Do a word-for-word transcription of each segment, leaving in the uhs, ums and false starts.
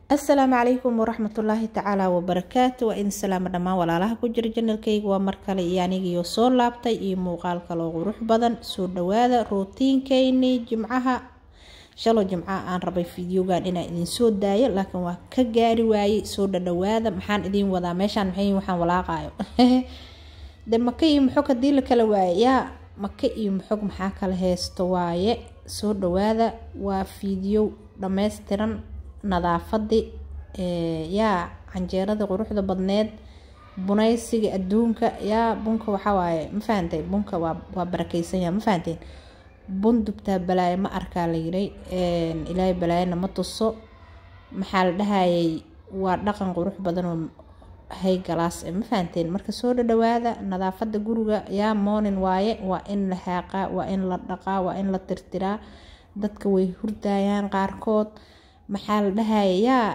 السلام عليكم ورحمة الله تعالى وبركاته وإن السلام دمان walaalaha ku jira channelkayga waa mar kale iyo anigiyo soo laabtay iyo muuqaal kale oo qurux badan soo dhawaada routinkeyni jimcaha shalo jimcaha aan rabay fiidiyogan inaan idin soo daayo laakiin waa ka gaari waayay soo dhawaada maxaan idin wadaa meeshaan maxay waxaan walaaqayo de maka iyo muxuu ka diil kala waaya maka iyo muxuu maxaa kala heesto waaye soo dhawaada waa fiidiyo dhameystiran nadaafadii ee yaa canjeerada quruxda badneed bunaysiga adduunka yaa bunka waxa waaye ma fahamtay bunka waa waa barakeysan yahay ma fahamteen bun dubta balaay ma arkaa la yiray ee ilaahay balaayna ma tuso maxaa la dhahayay waa dhaqan qurux badan oo hay galaas ma fahamteen marka soo dhawaada nadaafada guriga yaa morning waaye waa in la haaqa waa in la dhaqaa waa in la tirtiraa dadka way hurdayaan qaarkood maxaa la dhahayaa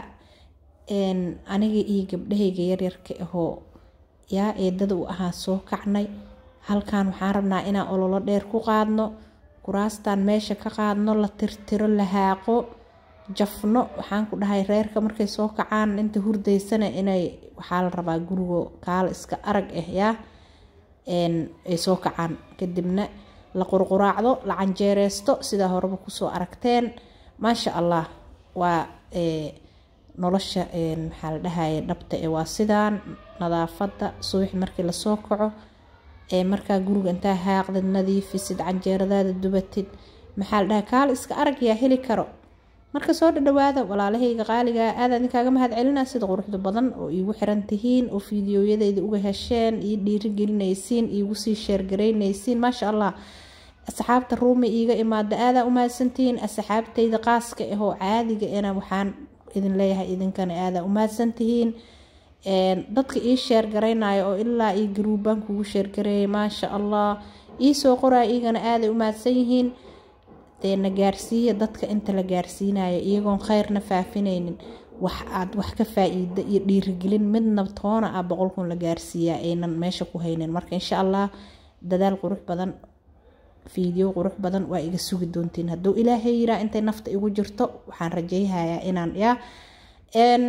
een aniga iyo gabdhahayga yar yarka ahoo yaa eedada u ahaa soo kacnay halkaan waxaan rabnaa inaan ololo dheer ku qaadno kuraastaan meesha ka qaadno la tirtiro la haaqo jafno waxaan ku dhahay reerka markay soo kacaan inta hurdaysana inay waxaa la rabaa gurigo kaal iska arag ah yaa een ay soo kacaan kadibna la qurquraacdo la canjeereysto sida horeba kusoo aragteen maasha allah waa ee nolosha ee maxaa la dhahayaa dhabta ee waa sidaan nadaafada subax markii la soo kaco ee marka guriga inta haaqdid nadiifisid canjeeradaada dubatid maxaa la dhahaa kaal iska arag yaa heli karo marka soo dhawaada walaalahayga qaaliga aad aan kaaga mahad celinaa sida quruxda badan oo iigu xiran tihiin oo fiidiyooyadayda uga hesheen iyo dhiiri gelinaysiin iigu sii share gareynaysiin maasha allah asxaabta ruumi iiga imaada aada u mahadsantihiin asxaabtayda qaaska ah oo caadiga ina waxaan idin leeyahay idinkana aada u mahadsantihiin een dadka ii share gareynayo oo ilaa ii grouban kugu share gareeyay maasha allah ii soo qoray igana aada u mahadsan yihiin deena gaarsiiya dadka inta la gaarsiinayo iyagoon khayrna faafinaynin wax aad wax ka faa'iido iyo dhiirigelin midna toona ah boqol kun la gaarsiiyaa aynan meesha ku haynin marka insha allah dadaal qurux badan fiideo qurux badan waa iga sugi doontiin hadduu ilaahay yiraa intay nafta igu jirto waxaan rajaynayaa inaan yaa een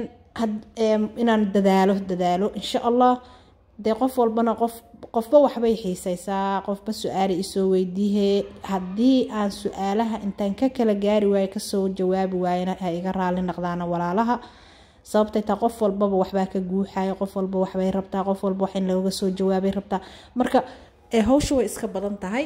inaan dadaalo dadaalo insha allah de qof walbana qof qofba waxbay xiisaysaa qofba su'aal isoo weydiiyay haddii aan su'aalaha intaan ka kala gaari waay ka soo jawaabi waayna ha iga raali noqdaan walaalaha sababtay taa qof walbaba waxba ka guuxay qof walba waxbay rabtaa qof walba wax in looga soo jawaabay rabtaa marka ee hawshu way iska badan tahay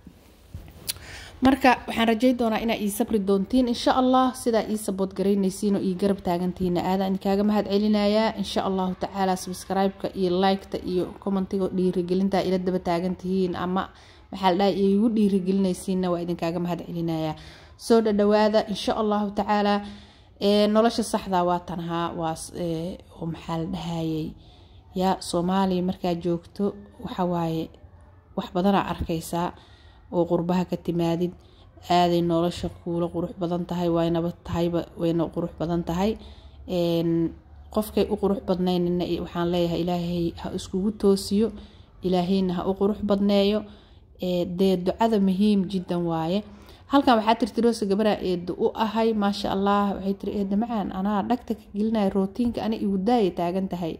marka waxaan rajay doonaa inaa ii sabri doontiin insha allah sida ii support gareynaysiin oo ii garab taagantiin aad aan kaaga mahad celinayaa insha allah taala subscribe-ka iyo like-ta iyo comment-iga dhiirigelinta ila daba taagantiin ama maxaa la dhahay iigu dhiirigelinaysiin waa idin kaaga mahad celinayaa soo dhawaada insha allah taala ee nolosha saxda waa tanha waa ee oo maxaa la dhahayay ya Soomaaliya marka joogto waxa waaye wax badan arkaysaa oo qurbaha ka timaadid aaday nolosha kuula qurux badan tahay waynaba tahayba wayna qurux badan tahay een qofkay u qurux badnaynina waxaan leeyahay ilaahay ha iskugu toosiyo ilaahayna ha u qurux badneeyo ee de ducada muhiim jiddan waaye halkan waxa tirtiroosa gabadha ee u ahay maasha allah waxay tiri ee macaan ana dhagta ka gelinay rootinka ana igu daay taagan tahay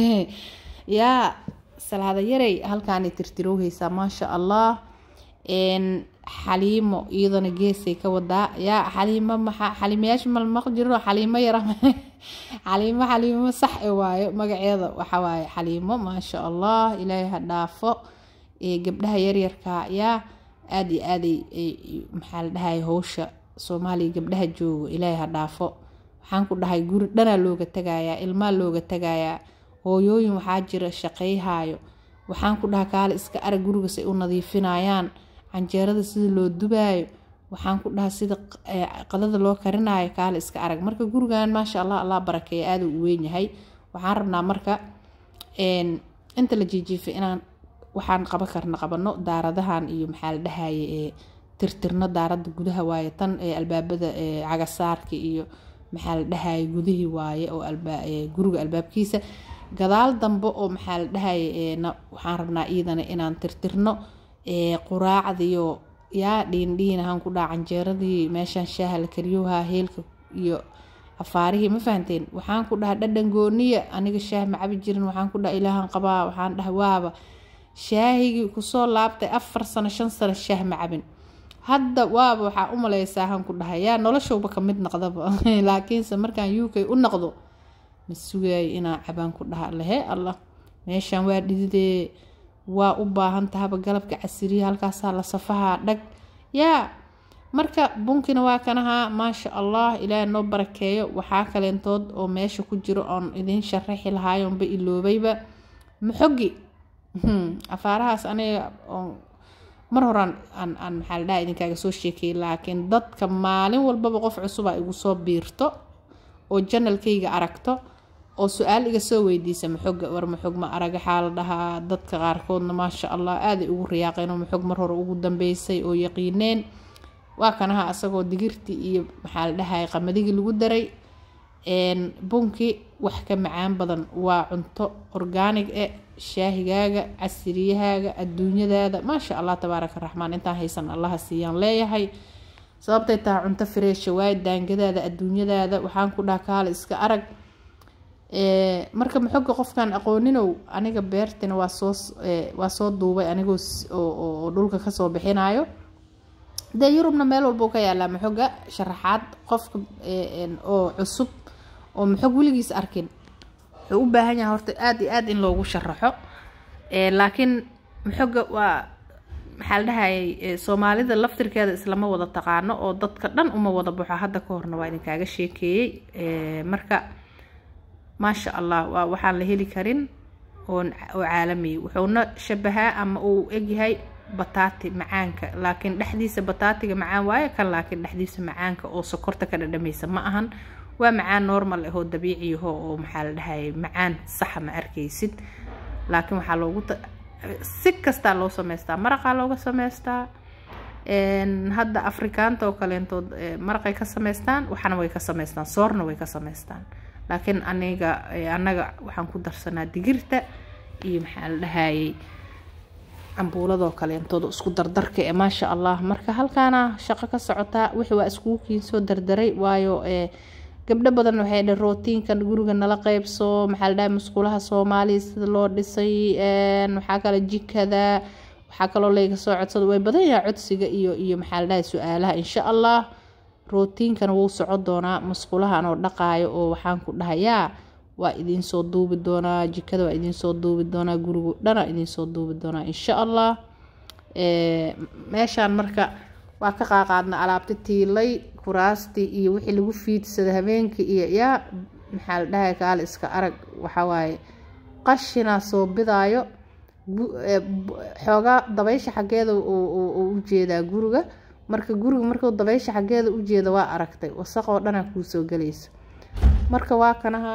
yaa salaada yaray halkan tirtiroohaysa maasha allah een xaliimo iyadana geesay ka wadaa yaa xaliimo maxa xaliimayaasha mal maqjiro xaliimo yara xaliimo xaliimo sax ee waayo magaceeda waxa waaye xaliimo maasha allah ilaahay ha dhaafo ee gabdhaha yar yarka yaa aad iyo aad ay maxaa la dhahay hawsha Soomaaliya gabdhaha joogo ilaahay ha dhaafo waxaan ku dhahay guri dhana looga tagayaa ilma looga tagayaa hooyooyin waxa jira shaqeeyhaayo waxaan ku dhahay kaal iska arag guriga si u nadiifinayaan canjeerada sida loo dubaayo waxaan ku dhahay sida qadada loo karinayo kaal iska arag marka gurigan maasha allah allah barakeeyo aad u weyn yahay waxaan rabnaa marka een inta la jijiifay inaan waxaan qaban karna qabano daaradahan iyo maxaa la dhahaye ee tirtirno daarada gudaha waaye tan ee albaabada ee cagasaarka iyo maxaa la dhahaye gudihii waaye oo albaab guriga albaabkiisa gadaal dambe oo maxaa la dhahaye ee waxaan rabnaa iyadana inaan tirtirno ee quraacdiyo yaa dhiin dhiin ahaan ku dhacan jeeradii meeshan shaaha la kariyoha heelka iyo afaarihi ma fahanteen waxaan ku dhahay dhadhan gooniya aniga shaah ma cabi jirin waxaan ku dhahay ilaahan qabaa waxaan dhahay waaba shaahigi ku soo laabtay afar sano shan sano shaah ma cabin hadda waaba waxaa u maleysaa han ku dhahay yaa noloshooba ka mid noqdaba laakiinse markaan U K u noqdo ma sugay inaan cabaan ku dhaha lehe Allah meeshan waa dhididee waa u baahan tahaba galabka casriye halkaas la safaha dhag yaa marka bunkina waa kanaha ma sha Allah ilaahay noo barakeeyo waxa kaleentood oo meesha ku jiro aan idin sharaxi lahaayo ba iloobayba maxogi afaarahaas aniga mar horan aan aan maxal dhaay idinkaaga soo sheekay laakiin dadka maalin walba qof cusub ay igu soo biirto oo channelkayga aragto oo su'aal iga soo weydiisa maxog war maxog ma araga xaaladaha dadka qaarkoodna ma sha Allah aad ay ugu riyaaqeen oo maxog mar hore ugu dambeysay oo yaqiineen waa kanaha asagoo digirti iyo maxal dhahay qamadigi lagu daray een bunki wax ka macaan badan waa cunto organic eh shaahigaaga casriyahaaga adduunyadaada ma sha Allah tabaaraka raxmaan inta haysan Allah siiyaan leeyahay sababtay taa cunto fresh way daangadaada adduunyadaada waxaan ku dhaakaal iska arag ee marka maxoga qofkan aqooninow aniga beertina waa soo waa soo duubay anigoo oo dhulka ka soo bixinayo de Yurubna meel walba ka yaala maxoga sharaxaad qofka oo cusub oo maxog wiligiis arkin wuxuu u baahan yahay horta aad iyo aad in loogu sharaxo ee laakiin maxoga waa maxal dhahay Soomaalida laftirkeeda islama wada taqaano oo dadka dhan uma wada buuxa hadda ka horna waa idinkaaga sheekeeyay ee marka ما شاء الله وحان لهلي كرين وعالمي وحونا شبهها أما أو إجهاي بطاطي معانك لكن لحديث بطاطي معان وايا كان لكن لحديث معانك أو سكرتك دميسة معهن ومعان نورمال هو طبيعي هو محل هاي معان صح ما أركيسد لكن محلو سكستا لو سمستا مرقة لو سمستا إن هذا أفريكان تو كلينتو مرقة كسمستان وحنوي كسمستان صورنا ويكسمستان لكن أنيجا أنجا وحنكون درسنا دقيرته إيه محل هاي أمبولا ذو كلام تودو اسكو دردرك ما شاء الله مركا هل كان شقة كسعتا وحوا اسكوكي سو دردري وايو إيه قبل بدن وحيد الروتين كان جروجا نلاقي بصو محل دا مسكولها صومالي سلور دسي إيه وحكى الجيك هذا وحكى له ليك صعد صدوي بدن يا عدسي إيو إيو محل دا سؤالها إن شاء الله روتين كان وو سocod doona masqulaha aan dhaqaayo oo waxaan ku dhahayaa waa idin soo duubi doona jikada waa idin soo duubi doona guriga dhana idin soo duubi doona insha Allah ee meeshan marka waa ka qaaqaadna alaabta tiilay kuraasti iyo wixii lagu fiidsada habeenkii iyo yaa maxal dhahay kaal iska arag waxa waaye qashina soo bidaayo xooga dabaysha xageeda oo u jeeda guriga marka guriga markuu dabaysha xageeda u jeedo waa aragtay wasaq oo dhan ku soo galayso marka waa kanaha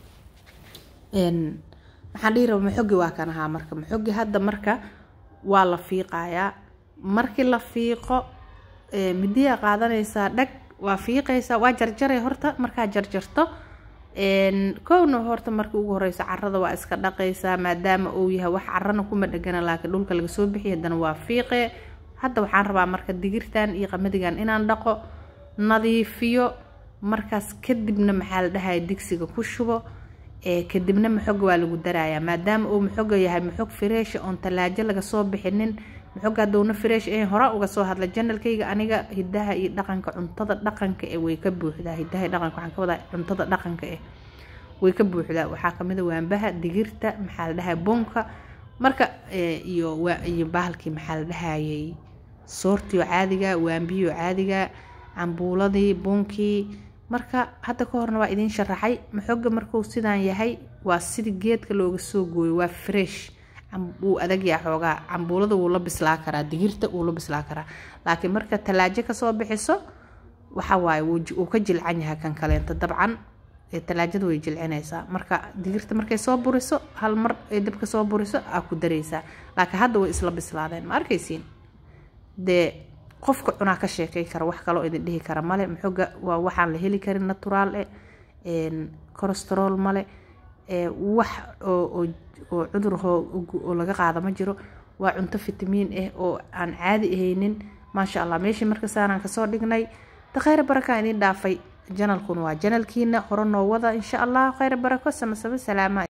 een maxaan dhiraa maxogi waa kanaha marka maxogi hadda marka waa la fiiqayaa markii la fiiqo ee midiya qaadanaysa dhag waa fiiqaysa waa jarjaray horta marka jarjarto een koowna horta markii ugu horeysa carrada waa iska dhaqaysa maadaama uu yahay wax carrana kuma dhagana laakiin dhulka laga soo bixiyo hadana waa fiiqe hadda waxaan rabaa marka digirtan iyo qamadigan inaan dhaqo nadiifiyo markaas kadibna maxal dhahay digsiga ku shubo ee kadibna maxog waa lagu darayaa maadaama uu maxog yahay maxog fresh oo talaajo laga soo bixinin maxog adoona fresh ee hore uga soo hadla channelkayga aniga hidaha iyo dhaqanka cuntada dhaqanka ee way ka buuxdaa hidaha dhaqanka waxaan ka wadaa cuntada dhaqanka ee way ka buuxdaa waxa kamid ah waanbaha digirta maxal dhahay bonka marka iyo iyo bahalkii maxal dhahayay soortiyo caadiga waanbiyo caadiga cambuuladii bunkii marka hadda ka horna waa idin sharaxay maxoga markuu sidaan yahay waa sidii geedka looga soo gooyo waa fresh uu adag yahay xoogaa cambuulada wuu la bislaa karaa digirta wuu la bislaa karaa laakiin marka talaajo ka soo bixiso waxa waaye uu ka jilcan yahay kan kaleenta dabcan ee talaajada way jilcinaysaa marka digirta markay soo buriso hal mar ay dabka soo buriso aa ku dareysaa laakiin hadda way isla bislaadeen ma arkaysiin de qofka cunaa ka sheekay kara wax kale oo idin dhihi kara male maxoga waa waxaan la heli karin natural eh een cholesterol male ee wax oo oo cudur oo laga qaado ma jiro waa cunto fitamiin ah oo aan caadi ahaynin ma sha Allah meeshii marka saaran ka soo dhignay taqeer baraka idin dhaafay janalkuna waa janalkiina hore noo wada insha allah khayr barako sama sama salaama